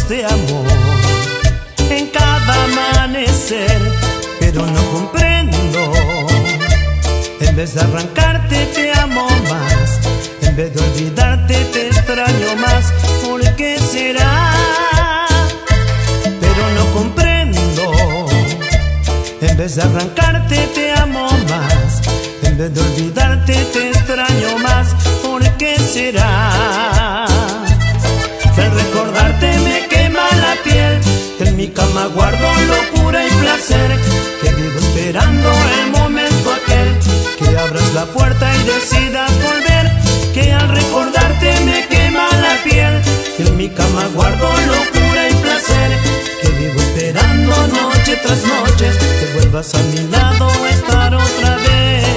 de amor en cada amanecer, pero no comprendo. En vez de arrancarte te amo más, en vez de olvidarte te extraño más. ¿Por qué será? Pero no comprendo. En vez de arrancarte te amo más, en vez de olvidarte te extraño más. ¿Por qué será? Que al recordarte me quema la piel, que en mi cama guardo locura y placer, que vivo esperando el momento aquel que abras la puerta y decidas volver. Que al recordarte me quema la piel, que en mi cama guardo locura y placer, que vivo esperando noche tras noche que vuelvas a mi lado a estar otra vez.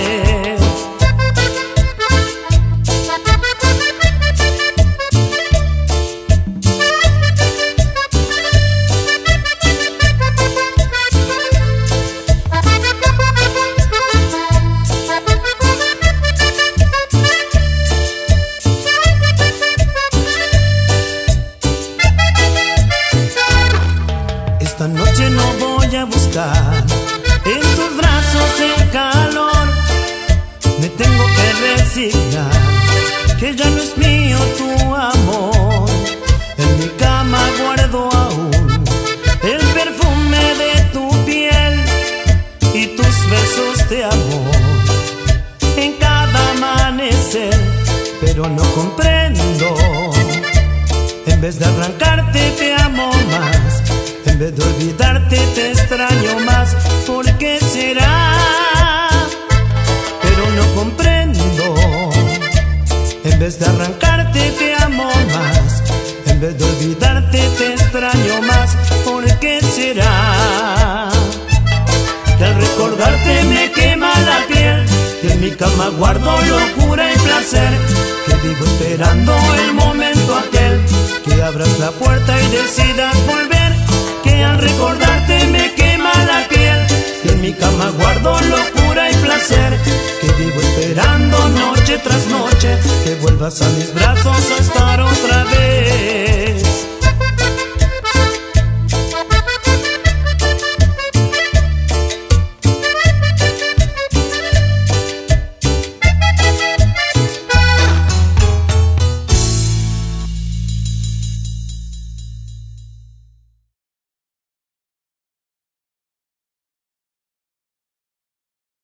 Esta noche no voy a buscar en tus brazos el calor. Me tengo que resignar, que ya no es mío tu amor. En mi cama guardo aún el perfume de tu piel y tus besos de amor en cada amanecer, pero no comprendo. En vez de arrancarte te amo más, en vez de olvidarte te extraño más. ¿Por qué será? Pero no comprendo. En vez de arrancarte te amo más, en vez de olvidarte te extraño más. ¿Por qué será? Que al recordarte me quema la piel, que en mi cama guardo locura y placer, que vivo esperando el momento aquel que abras la puerta y decidas volver. Que al recordarte me quema la piel, que en mi cama guardo locura y placer, que vivo esperando noche tras noche que vuelvas a mis brazos a estar otra vez.